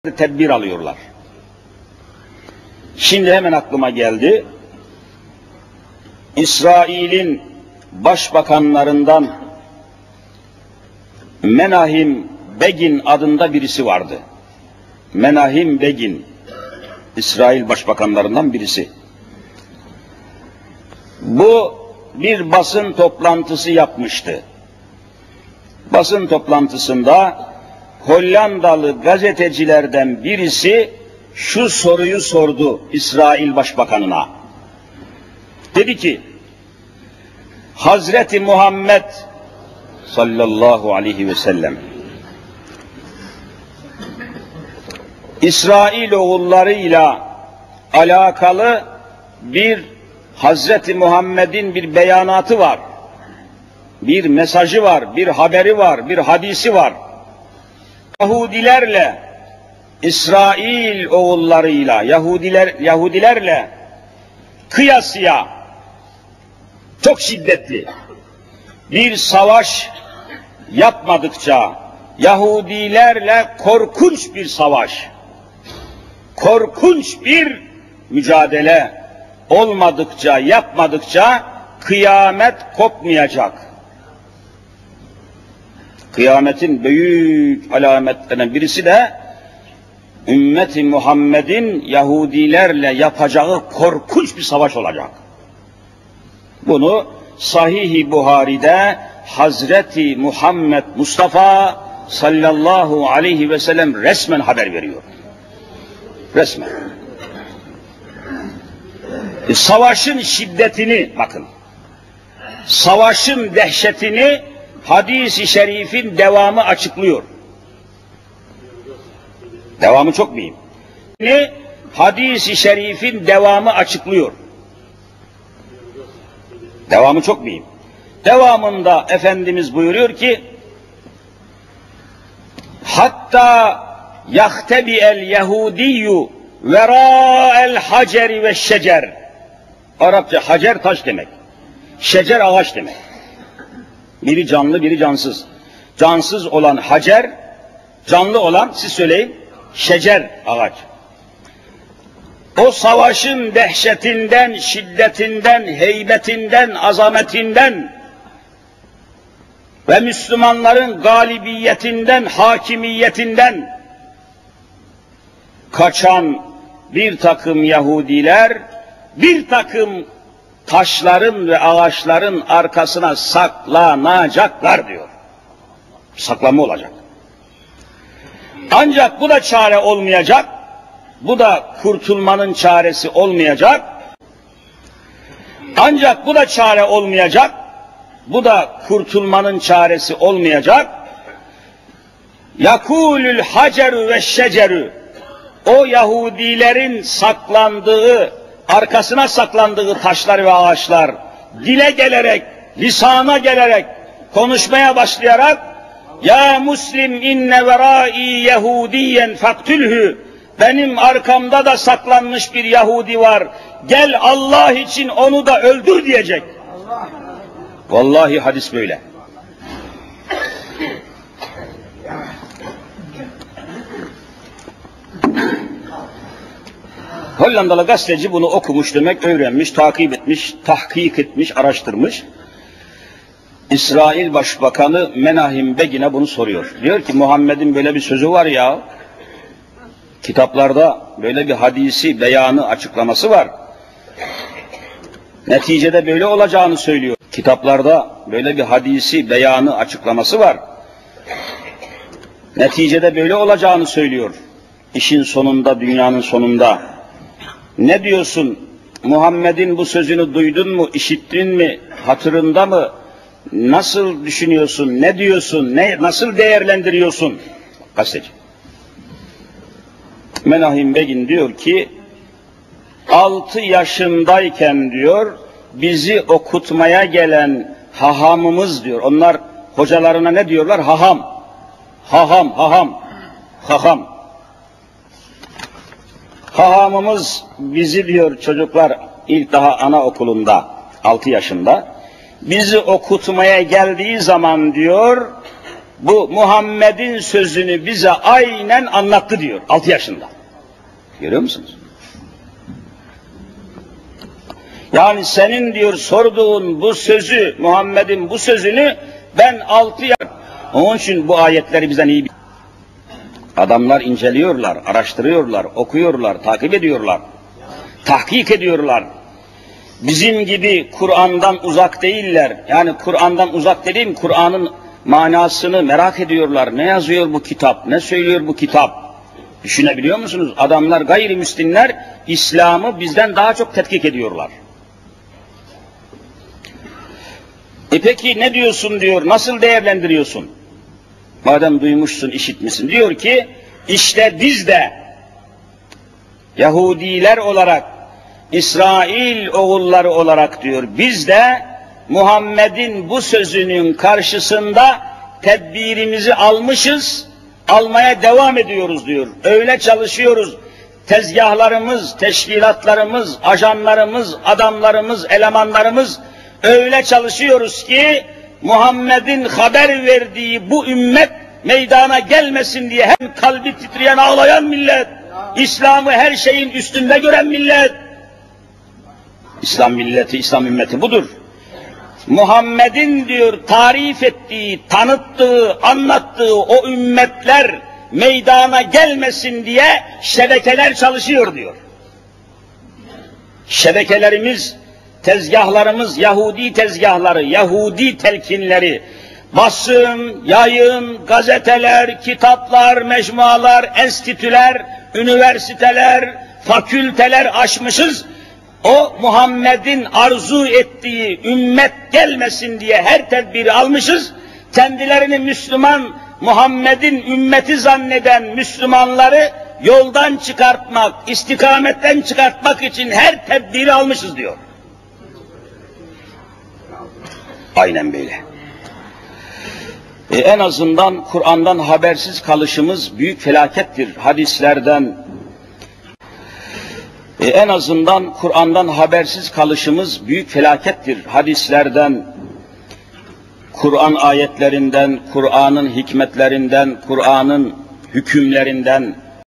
tedbir alıyorlar. Şimdi hemen aklıma geldi. İsrail'in başbakanlarından Menahim Begin adında birisi vardı. Menahim Begin, İsrail başbakanlarından birisi. Bu bir basın toplantısı yapmıştı. Basın toplantısında Hollandalı gazetecilerden birisi şu soruyu sordu İsrail Başbakanına. Dedi ki, Hazreti Muhammed sallallahu aleyhi ve sellem İsrailoğullarıyla alakalı bir Hazreti Muhammed'in bir beyanatı var. Bir mesajı var, bir haberi var, bir hadisi var. Yahudilerle, İsrail oğullarıyla, Yahudilerle kıyasıya çok şiddetli bir savaş yapmadıkça, Yahudilerle korkunç bir savaş, korkunç bir mücadele olmadıkça, yapmadıkça kıyamet kopmayacak. Kıyametin büyük alametlerinden birisi de ümmeti Muhammed'in Yahudilerle yapacağı korkunç bir savaş olacak. Bunu Sahih-i Buhari'de Hazreti Muhammed Mustafa sallallahu aleyhi ve sellem resmen haber veriyor. Resmen. Savaşın şiddetini bakın. Savaşın dehşetini hadis-i şerifin devamı açıklıyor. Devamı çok mühim. Hadis-i şerifin devamı açıklıyor. Devamı çok mühim. Devamında Efendimiz buyuruyor ki, hatta yahtebi'el yehudiyyu vera'el haceri ve şecer. Arapça hacer taş demek. Şecer ağaç demek. Biri canlı, biri cansız. Cansız olan hacer, canlı olan, siz söyleyin, şecer ağaç. O savaşın dehşetinden, şiddetinden, heybetinden, azametinden ve Müslümanların galibiyetinden, hakimiyetinden kaçan bir takım Yahudiler, bir takım taşların ve ağaçların arkasına saklanacaklar diyor. Saklanma olacak. Ancak bu da çare olmayacak. Bu da kurtulmanın çaresi olmayacak. Ancak bu da çare olmayacak. Bu da kurtulmanın çaresi olmayacak. Yakulül haceru ve şeceru. O Yahudilerin saklandığı, arkasına saklandığı taşlar ve ağaçlar dile gelerek, lisana gelerek, konuşmaya başlayarak ya Müslim inne verai Yahudiyen faktülhü, benim arkamda da saklanmış bir Yahudi var, gel Allah için onu da öldür diyecek. Vallahi hadis böyle. Hollandalı gazeteci bunu okumuş demek, öğrenmiş, takip etmiş, tahkik etmiş, araştırmış. İsrail Başbakanı Menahim Begin'e bunu soruyor. Diyor ki Muhammed'in böyle bir sözü var ya, kitaplarda böyle bir hadisi, beyanı, açıklaması var. Neticede böyle olacağını söylüyor. Kitaplarda böyle bir hadisi, beyanı, açıklaması var. Neticede böyle olacağını söylüyor. İşin sonunda, dünyanın sonunda. Ne diyorsun? Muhammed'in bu sözünü duydun mu, işittin mi, hatırında mı? Nasıl düşünüyorsun, ne diyorsun, nasıl değerlendiriyorsun? Gazeteci. Menahim Begin diyor ki, 6 yaşındayken diyor, bizi okutmaya gelen hahamımız diyor, onlar hocalarına ne diyorlar? Haham. Haham, haham, haham. Hahamımız bizi diyor çocuklar ilk daha anaokulunda 6 yaşında bizi okutmaya geldiği zaman diyor bu Muhammed'in sözünü bize aynen anlattı diyor 6 yaşında. Görüyor musunuz? Yani senin diyor sorduğun bu sözü, Muhammed'in bu sözünü ben 6 yaş... Onun için bu ayetleri bizden iyi... Adamlar inceliyorlar, araştırıyorlar, okuyorlar, takip ediyorlar, tahkik ediyorlar. Bizim gibi Kur'an'dan uzak değiller. Yani Kur'an'dan uzak dediğim, Kur'an'ın manasını merak ediyorlar. Ne yazıyor bu kitap, ne söylüyor bu kitap? Düşünebiliyor musunuz? Adamlar, gayrimüslimler, İslam'ı bizden daha çok tetkik ediyorlar. Peki ne diyorsun diyor, nasıl değerlendiriyorsun? Madem duymuşsun, işitmişsin. Diyor ki, işte biz de Yahudiler olarak, İsrail oğulları olarak diyor, biz de Muhammed'in bu sözünün karşısında tedbirimizi almışız, almaya devam ediyoruz diyor. Öyle çalışıyoruz, tezgahlarımız, teşkilatlarımız, ajanlarımız, adamlarımız, elemanlarımız öyle çalışıyoruz ki Muhammed'in haber verdiği bu ümmet meydana gelmesin diye hem kalbi titreyen, ağlayan millet, İslam'ı her şeyin üstünde gören millet, İslam milleti, İslam ümmeti budur. Muhammed'in diyor tarif ettiği, tanıttığı, anlattığı o ümmetler meydana gelmesin diye şebekeler çalışıyor diyor. Şebekelerimiz, tezgahlarımız, Yahudi tezgahları, Yahudi telkinleri, basın, yayın, gazeteler, kitaplar, mecmualar, enstitüler, üniversiteler, fakülteler açmışız. O Muhammed'in arzu ettiği ümmet gelmesin diye her tedbiri almışız. Kendilerini Müslüman, Muhammed'in ümmeti zanneden Müslümanları yoldan çıkartmak, istikametten çıkartmak için her tedbiri almışız diyor. Aynen böyle. En azından Kur'an'dan habersiz kalışımız büyük felakettir. Hadislerden, en azından Kur'an'dan habersiz kalışımız büyük felakettir. Hadislerden, Kur'an ayetlerinden, Kur'an'ın hikmetlerinden, Kur'an'ın hükümlerinden